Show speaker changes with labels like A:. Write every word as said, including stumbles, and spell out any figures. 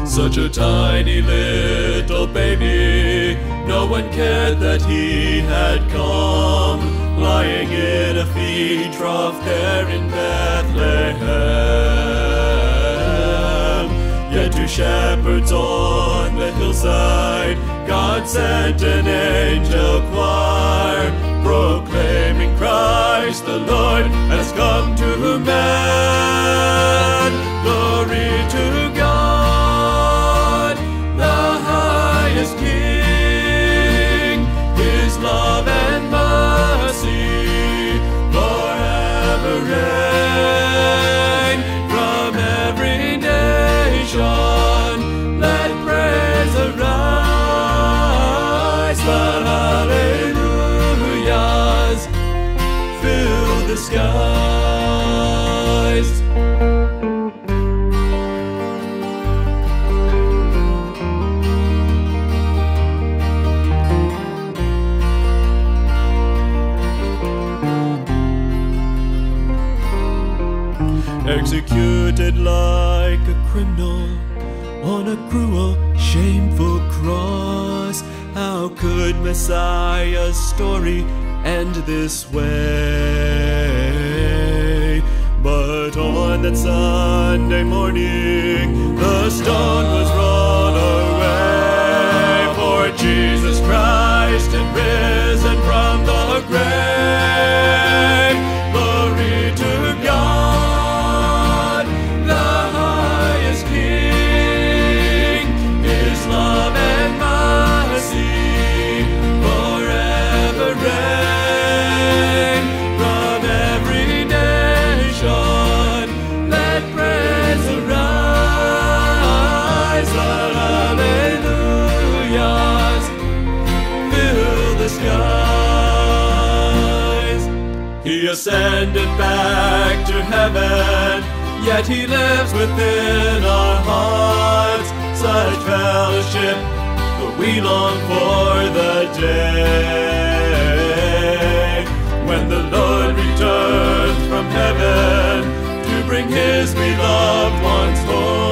A: Such a tiny little baby, no one cared that he had come, lying in a feed trough there in Bethlehem. Yet to shepherds on the hillside, God sent an angel choir, proclaiming Christ the Lord has come to man. Glory to God, the highest King. His love and mercy forever reign. From every nation let praise arise. The hallelujahs fill the skies. Executed like a criminal on a cruel, shameful cross, how could Messiah's story end this way? But on that Sunday morning, the stone was rolled away, for Jesus Christ had risen from the grave. Glory to God, the highest King. His love and mercy forever reign. From every nation let praise arise. The hallelujahs fill the skies. He ascended back to heaven, yet he lives within our hearts. Such fellowship, but we long for the day when the Lord returns from heaven to bring his beloved ones home.